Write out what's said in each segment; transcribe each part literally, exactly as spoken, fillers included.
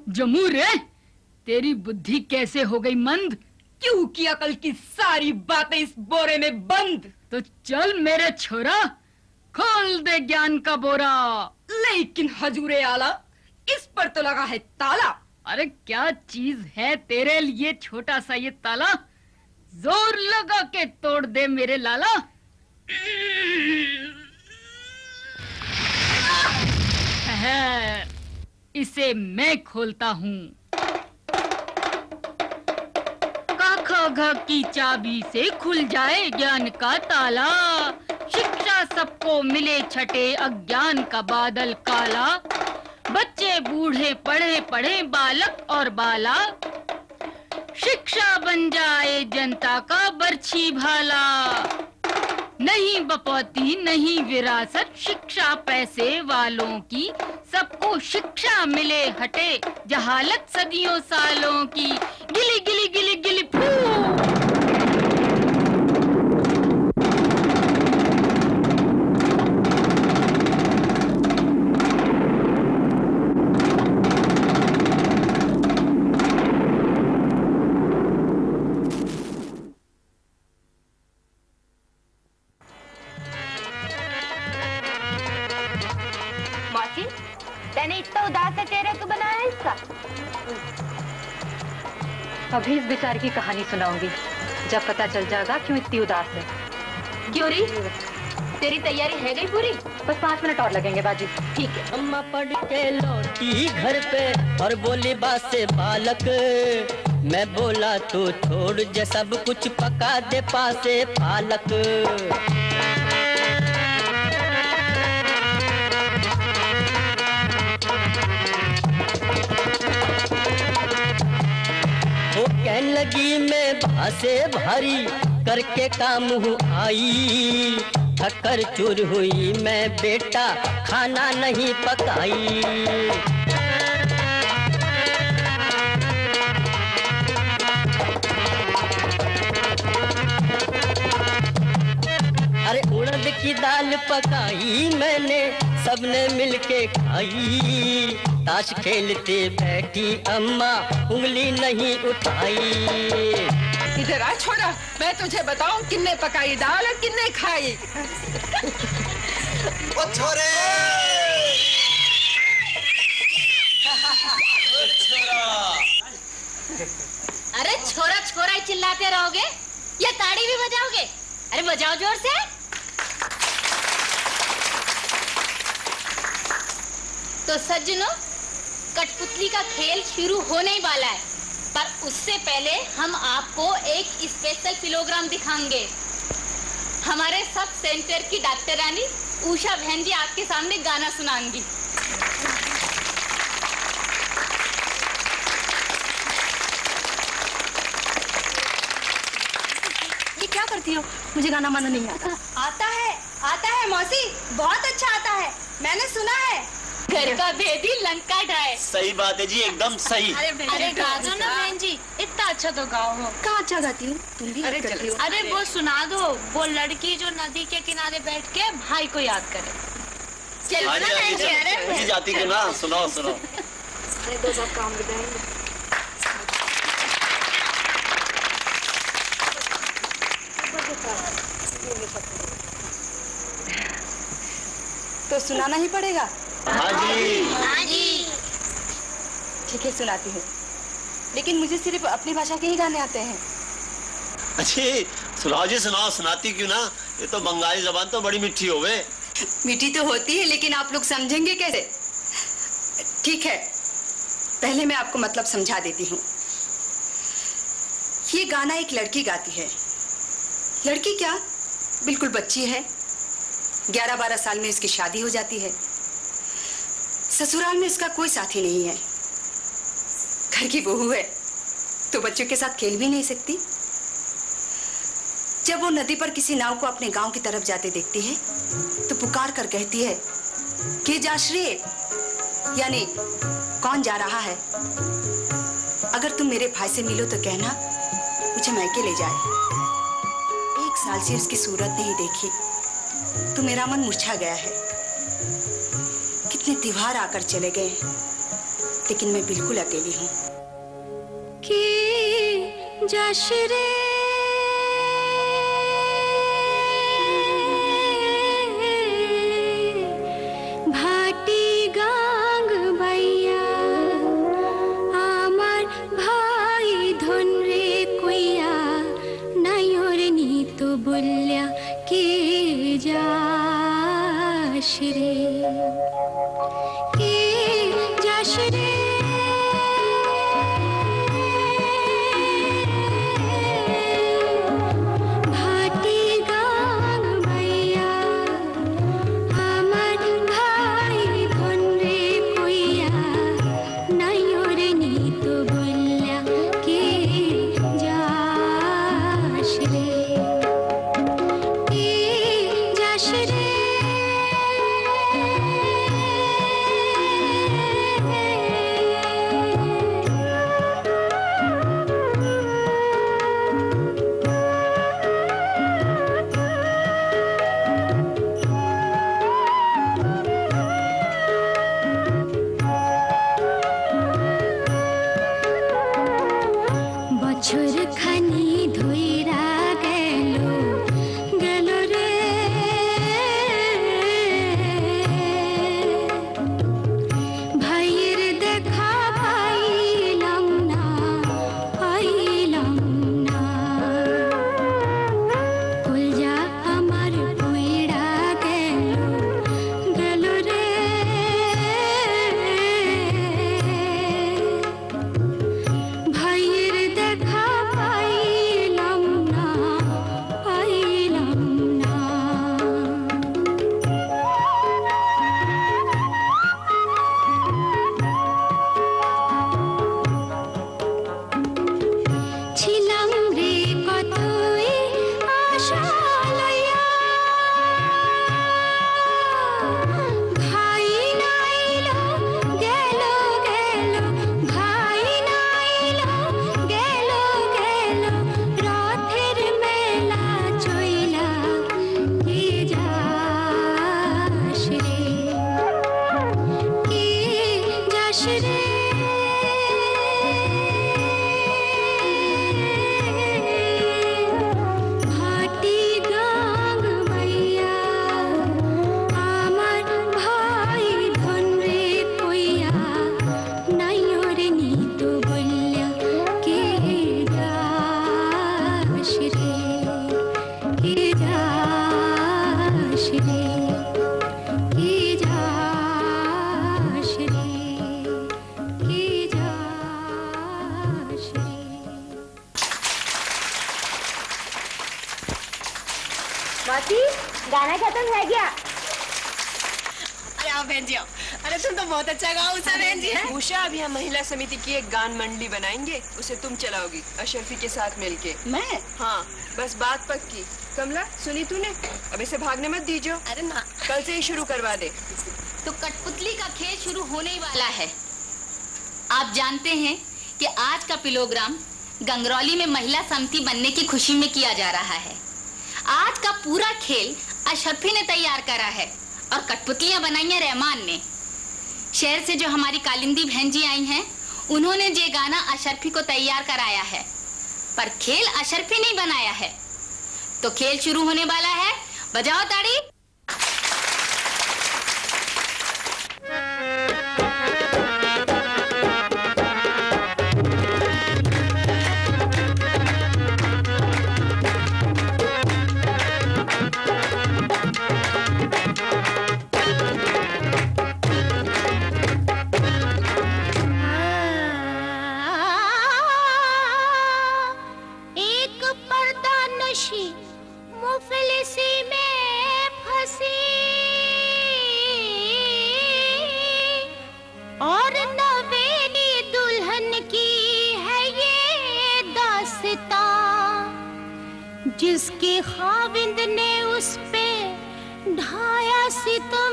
जमू रे, तेरी बुद्धि कैसे हो गई मंद? क्यों की अकल की सारी बातें इस बोरे में बंद। तो चल मेरे छोरा, खोल दे ज्ञान का बोरा। लेकिन हजूरे आला, इस पर तो लगा है ताला। अरे क्या चीज है तेरे लिए छोटा सा ये ताला? जोर लगा के तोड़ दे मेरे लाला। है, इसे मैं खोलता हूँ। का ख घ की चाबी से खुल जाए ज्ञान का ताला। शिक्षा सबको मिले छठे, अज्ञान का बादल काला। बच्चे बूढ़े पढ़े पढ़े, बालक और बाला। शिक्षा बन जाए जनता का बरछी भाला। नहीं बपौती नहीं विरासत, शिक्षा पैसे वालों की। सबको शिक्षा मिले हटे, जहालत सदियों सालों की। गिली गिली गिली गिली फू। तैने इतना उदास सा चेहरा क्यों बनाया है इसका? अभी इस बेचारे की कहानी सुनाऊंगी, जब पता चल जाएगा क्यों इतनी उदास है। क्यों री? तेरी तैयारी है गई पूरी? बस पाँच मिनट और लगेंगे बाजी। ठीक है। अम्मा पढ़ के लौटी घर पे और बोली बात से बालक। मैं बोला तू छोड़ जे सब कुछ, पका दे पासे पालक। वो कहने लगी मैं भासे भारी करके काम हूँ आई। थकर चूर हुई मैं बेटा, खाना नहीं पकाई। अरे उड़द की दाल पकाई मैंने, सबने मिलके खाई। ताश खेलते बैठी अम्मा, उंगली नहीं उठाई। इधर आ छोरा, मैं तुझे बताऊं किन्ने पकाई दाल और किन्ने खाई। ओ छोरे! अरे छोरा छोरा ही चिल्लाते रहोगे या ताड़ी भी बजाओगे? अरे बजाओ जोर से। तो सज्जनों, कठपुतली का खेल शुरू होने ही वाला है, पर उससे पहले हम आपको एक स्पेशल किलोग्राम दिखाएंगे। हमारे सब सेंटर की डॉक्टर रानी उषा बहन जी आपके सामने गाना सुनाएंगी। ये क्या करती हो? मुझे गाना माना नहीं आता। आता है, आता है मौसी, बहुत अच्छा आता है, मैंने सुना है। घर का भेदी लंका ढाए। सही बात है जी, एकदम सही। अरे अरे गा दो ना बहन जी, इतना अच्छा तो गाओ हो। कहाँ अच्छा गाती हूँ? तुम भी अरे करती हो। अरे वो सुना दो, वो लड़की जो नदी के किनारे बैठ के भाई को याद करे। चलो ना बहन जी, अरे जी जाती क्यों ना, सुनाओ सुनाओ। अरे दो बार काम बताएंगे। तो सुनाना ही पड़ेगा। हाँ जी। हाँ जी। ठीक है, सुनाती हूँ, लेकिन मुझे सिर्फ अपनी भाषा के ही गाने आते हैं। अच्छी सुनाओ जी, सुनाओ। सुनाती क्यों ना, ये तो बंगाली जबान तो बड़ी मीठी होवे। मीठी तो होती है, लेकिन आप लोग समझेंगे कैसे? ठीक है, पहले मैं आपको मतलब समझा देती हूँ। ये गाना एक लड़की गाती है। लड़की क्या, बिल्कुल बच्ची है। ग्यारह बारह साल में इसकी शादी हो जाती है। ससुराल में इसका कोई साथी नहीं है। घर की बहू है तो बच्चों के साथ खेल भी नहीं सकती। जब वो नदी पर किसी नाव को अपने गांव की तरफ जाते देखती है तो पुकार कर कहती है कि जाश्री, यानी कौन जा रहा है? अगर तुम मेरे भाई से मिलो तो कहना मुझे मैके ले जाए। एक साल से उसकी सूरत नहीं देखी तो मेरा मन मुरझा गया है। कितने त्योहार आकर चले गए, लेकिन मैं बिल्कुल अकेली हूँ। कि जशरे भाटी गांग भैया आमार भाई धन रे कोइया नायोर नी तो बोलिया के जाश रे के जाश रे गाना खत्म है क्या? अरे आओ बहन जी आओ। अरे तुम तो बहुत अच्छा गाओ उषा बहन जी। उषा अभी हम महिला समिति की एक गान मंडली बनाएंगे, उसे तुम चलाओगी अशरफी के साथ मिलके। मैं? हाँ बस बात पक्की। कमला सुनी तूने? अब इसे भागने मत दीजिए। अरे ना, कल से ही शुरू करवा दे। तो कठपुतली का खेल शुरू होने ही वाला है। आप जानते हैं कि आज का प्रोग्राम गंगरौली में महिला समिति बनने की खुशी में किया जा रहा है। आज का पूरा खेल अशरफी ने तैयार करा है और कठपुतलियां बनाई हैं रहमान ने। शहर से जो हमारी कालिंदी बहन जी आई हैं, उन्होंने ये गाना अशरफी को तैयार कराया है, पर खेल अशरफी नहीं बनाया है। तो खेल शुरू होने वाला है, बजाओ ताड़ी। जिसके खाविंद ने उस पे ढाया सितम,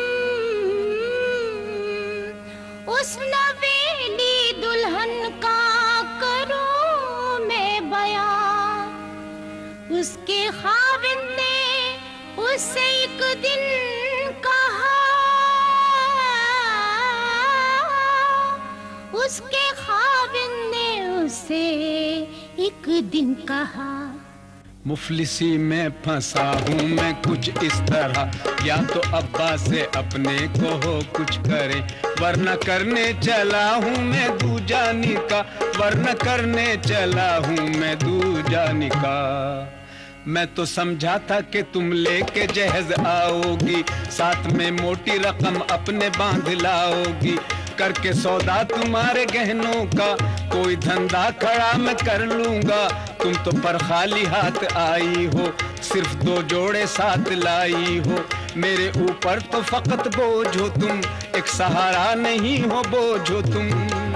उस नवेली दुल्हन का करूं मैं बयां। उसके खाविंद ने उससे एक दिन कहा, उसके खाविंद ने उसे एक दिन कहा, मुफलिसी में फंसा हूँ मैं कुछ इस तरह, या तो अब्बा से अपने को हो कुछ करे, वरना करने चला हूँ मैं दूजा निकाह, वरना करने चला हूँ मैं दूजा निकाह। मैं तो समझा था कि तुम लेके जहेज आओगी, साथ में मोटी रकम अपने बांध लाओगी, करके सौदा तुम्हारे गहनों का कोई धंधा खड़ा मैं कर लूंगा। तुम तो पर खाली हाथ आई हो, सिर्फ दो जोड़े साथ लाई हो, मेरे ऊपर तो फकत बोझ हो तुम, एक सहारा नहीं हो बोझ हो तुम।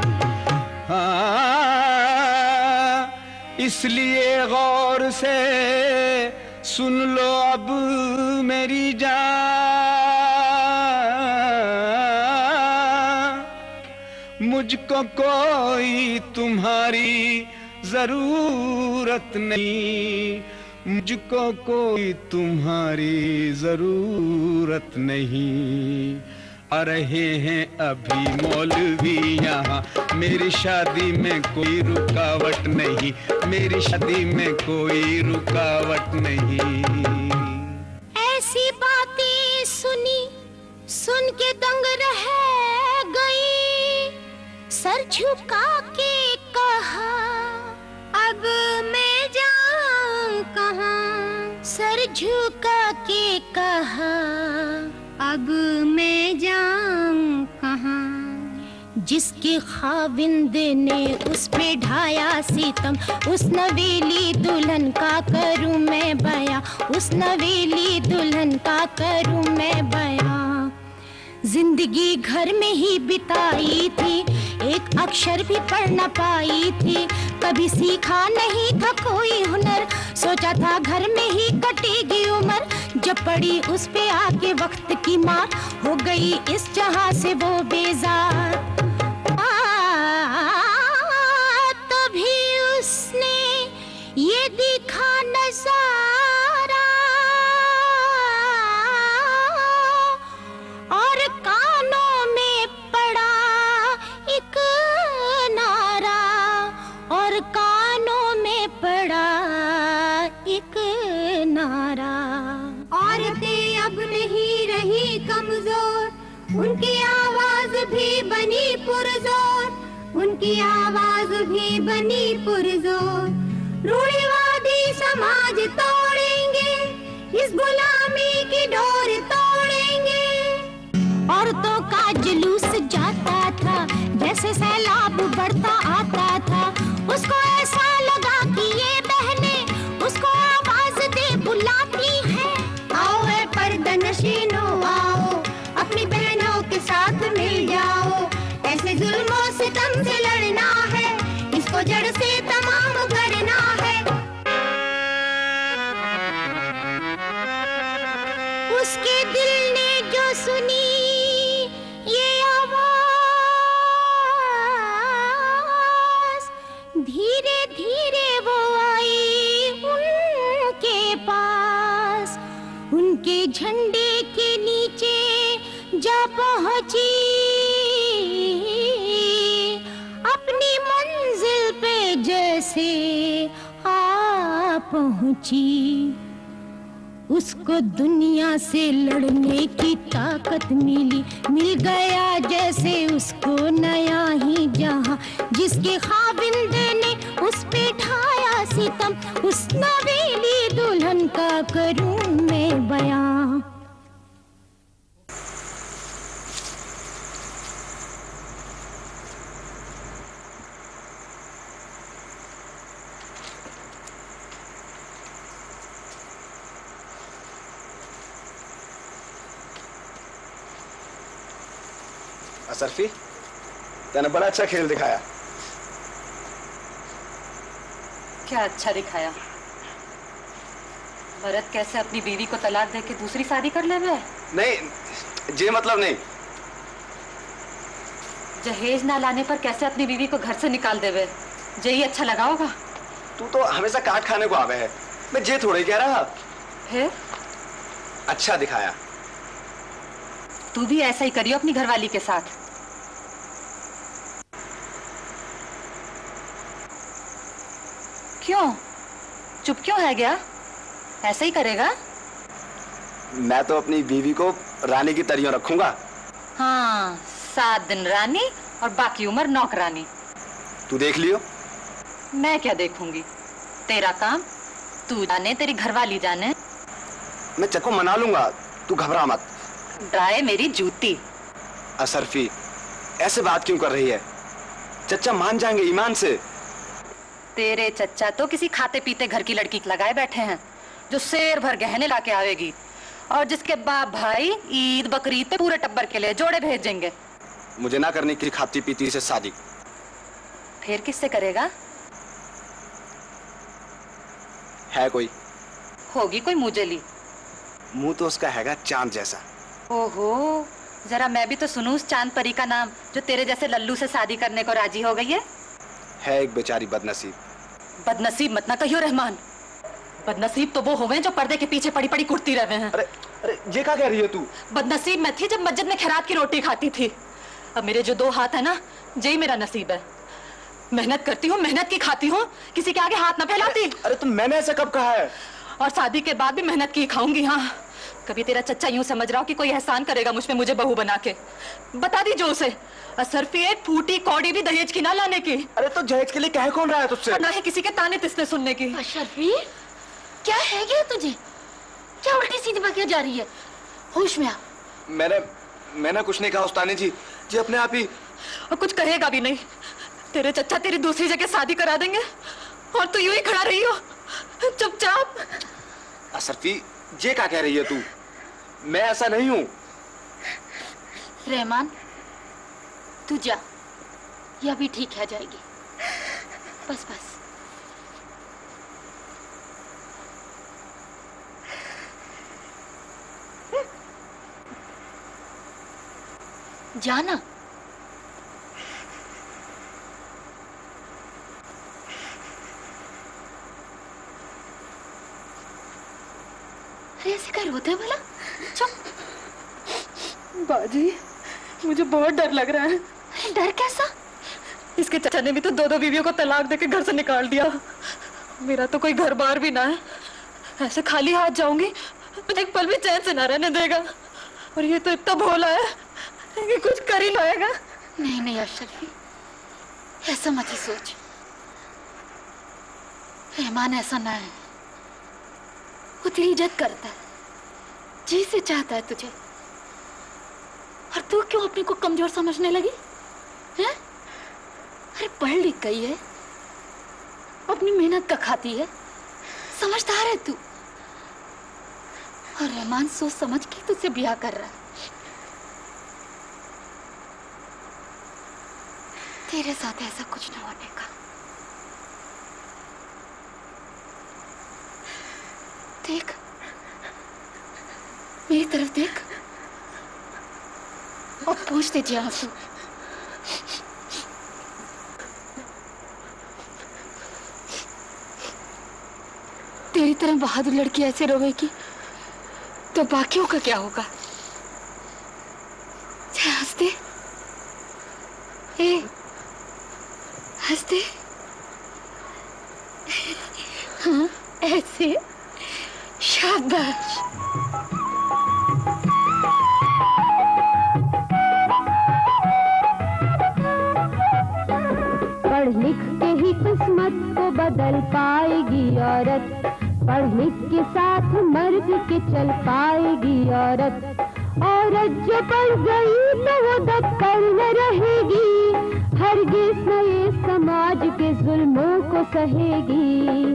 हाँ, इसलिए गौर से सुन लो अब मेरी जान, मुझको कोई तुम्हारी जरूरत नहीं, मुझको कोई तुम्हारी जरूरत नहीं। आ रहे हैं अभी मौलवी यहाँ, मेरी शादी में कोई रुकावट नहीं, मेरी शादी में कोई रुकावट नहीं। ऐसी बातें सुनी सुन के दंग रह गई, सर झुका के कहा, अब मैं जाऊं कहाँ। सर झुका के कहा, अब मैं जाऊं कहाँ। जिसके खाविंद ने उस पे ढाया सितम, उस नवेली दुल्हन का करूं मैं बयां, उस नवेली दुल्हन का करूं मैं बयां। जिंदगी घर में ही बिताई थी, एक अक्षर भी पढ़ न पाई थी, कभी सीखा नहीं था कोई हुनर, सोचा था घर में ही कटेगी उम्र। जब पड़ी उस पे आके वक्त की मार, हो गई इस जहां से वो बेजार। तभी उसने ये देखा नजारा, और कानों में पड़ा एक नारा, और कानों में पड़ा एक नारा। औरतें अब नहीं रही कमजोर, उनकी आवाज भी बनी पुरजोर, उनकी आवाज भी बनी पुरजोर। रूढ़िवादी समाज तोड़ेंगे, इस गुलामी की डोर तोड़ेंगे। औरतों का जुलूस जाता था, जैसे सैलाब बढ़ता आता था, उसको ऐसा लगा कि ये बहनें उसको आवाज दे बुलाती हैं। आओ है पर्दनशीनो आओ, अपनी बहनों के साथ मिल जाओ, ऐसे जुल्मों सितम से लड़ना है, इसको जड़ से तमाम करना है। उसके दिल ने जो सुनी ये आवाज, धीरे धीरे वो आई उनके पास, उनके झंडे के नीचे जा पहुंची, अपनी मंजिल पे जैसे आ पहुंची। उसको दुनिया से लड़ने की ताकत मिली, मिल गया जैसे उसको नया ही जहां। जिसके खाविंद ने उस पे ढाया सितम, उस नवेली दुल्हन का करूं मैं बयां। असरफी, तूने बड़ा अच्छा खेल दिखाया। क्या अच्छा दिखाया? भरत कैसे अपनी बीवी को तलाक दे के दूसरी शादी कर ले? नहीं, ये मतलब नहीं। जहेज ना लाने पर कैसे अपनी बीवी को घर से निकाल देवे, यही अच्छा लगा होगा? तू तो हमेशा काट खाने को आवे है, मैं ये थोड़े कह रहा। है? अच्छा दिखाया। तू भी ऐसा ही करियो अपनी घरवाली के साथ। क्यों? चुप क्यों है गया? ऐसे ही करेगा? मैं तो अपनी बीवी को रानी की तरह रखूंगा। हाँ, सात दिन रानी और बाकी उम्र नौकरानी। तू देख लियो। मैं क्या देखूंगी? तेरा काम तू जाने, तेरी घरवाली जाने। मैं चक्को मना लूंगा, तू घबरा मत। ड्राए मेरी जूती। असरफी, ऐसे बात क्यों कर रही है? चच्चा मान जाएंगे ईमान से। तेरे चच्चा तो किसी खाते पीते घर की लड़की लगाए बैठे हैं जो शेर भर गहने लाके आवेगी और जिसके बाप भाई ईद बकरीद पे पूरे टब्बर के लिए जोड़े भेजेंगे। मुझे ना करनी किसी खाती पीती से शादी। फिर किससे करेगा? है कोई? होगी कोई मुझेली। मुंह तो उसका हैगा चांद जैसा। ओहो, जरा मैं भी तो सुनूं उस चांद परी का नाम जो तेरे जैसे लल्लू से शादी करने को राजी हो गई है। है एक बेचारी बदनसीब। बदनसीब मत ना कहियो रहमान। बदनसीब तो वो होवे जो पर्दे के पीछे पड़ी पड़ी कुटती रहे हैं। अरे अरे ये क्या कह रही है तू? बदनसीब मैं थी जब मस्जिद में खैरात की रोटी खाती थी। अब मेरे जो दो हाथ है ना, यही मेरा नसीब है। मेहनत करती हूँ, मेहनत की खाती हूँ, किसी के आगे हाथ ना फैलाती। अरे, अरे तुम मैंने ऐसा कब कहा है? और शादी के बाद भी मेहनत की खाऊंगी। हाँ, कभी तेरा चच्चा यूं समझ रहा हो कि कोई एहसान करेगा मुझ पे मुझे बहू बना के? बता दी जो उसे असरफी एक फूटी कौड़ी भी दहेज की ना लाने की। अरे तो दहेज के लिए कह कौन रहा है तुझसे? ना है किसी के ताने तिसने सुनने की। अशरफी, क्या है क्या तुझे? क्या उल्टी सीधी बकिया जा रही है? होश में आ। मैंने मैंने कुछ नहीं कहा उस्तानी जी। जी अपने आप ही। और कुछ कहेगा भी नहीं। तेरे चच्चा तेरी दूसरी जगह शादी करा देंगे और तू यूं ही खड़ा रही हो चुपचाप। असरफी, ये क्या कह रही है तू? मैं ऐसा नहीं हूँ। रहमान, तू जा, यह भी ठीक है जाएगी। बस बस। जाना। अरे ऐसे क्या रोते भला? चुप। बाजी, मुझे बहुत डर लग रहा है। डर कैसा? इसके चचा ने भी तो दो दो बीवियों को तलाक देके घर से निकाल दिया। मेरा तो कोई घर बार भी ना है। ऐसे खाली हाथ जाऊंगी, एक पल भी चैन से ना रहने देगा। और ये तो इतना भोला है कि कुछ कर ही लाएगा। नहीं नहीं अशरफी, ऐसा मत ही सोच। रहमान ऐसा ना है, वो तेरी इज्जत करता है, जी से चाहता है तुझे। और तू क्यों अपने को कमजोर समझने लगी है? अरे पढ़ लिख गई है, अपनी मेहनत का खाती है, समझदार है तू। और रहमान सोच समझ के तुझसे ब्याह कर रहा है। तेरे साथ ऐसा कुछ न होने का। देख, मेरी तरफ देख और पूछ दीजिए आंसू। तेरी तरह बहादुर लड़की ऐसे रोएगी तो बाकियों का क्या होगा? हंसते, ए, हंसते। हाँ ऐसे, शाबाश। पढ़ लिख के ही किस्मत को बदल पाएगी औरत, पढ़ लिख के साथ मर्द के चल पाएगी औरत। औरत जो पढ़ गई तो वो दबकर न रहेगी, हरगिज़ न ये समाज के जुल्मों को सहेगी।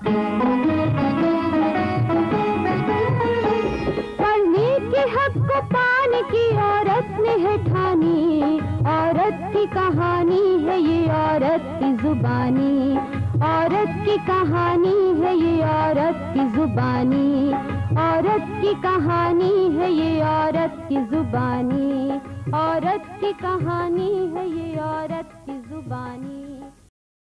पढ़ने के हक को पाने की औरत ने है ठानी, औरत की कहानी है ये औरत की जुबानी, औरत की कहानी है ये औरत की जुबानी, औरत की कहानी है ये औरत की जुबानी, औरत की कहानी है ये औरत की जुबानी।